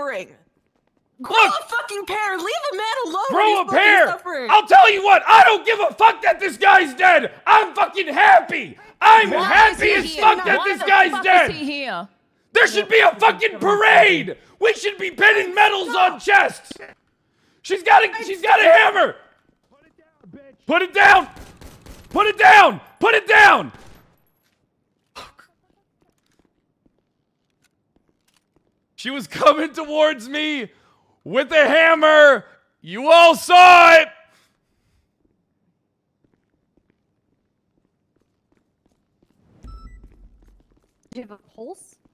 suffering. Grow Look, a fucking pair. Leave a man alone. grow when a he's fucking pair. suffering. I'll tell you what. I don't give a fuck that this guy's dead. I'm fucking happy. I'm happy as fuck that this guy's dead. Is he here? There should be a fucking parade. We should be pinning medals on chests. She's got a hammer. Put it down. Put it down. Put it down. She was coming towards me with a hammer. You all saw it. Do you have a pulse?